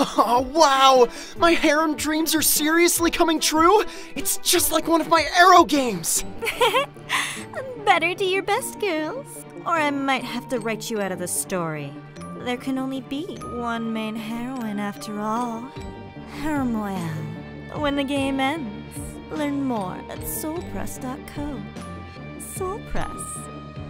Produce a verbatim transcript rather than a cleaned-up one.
Oh, wow! My harem dreams are seriously coming true? It's just like one of my Arrow games! Better do your best, girls. Or I might have to write you out of the story. There can only be one main heroine after all. Harem Royale. When the game ends, learn more at soul press dot co. Soul Press.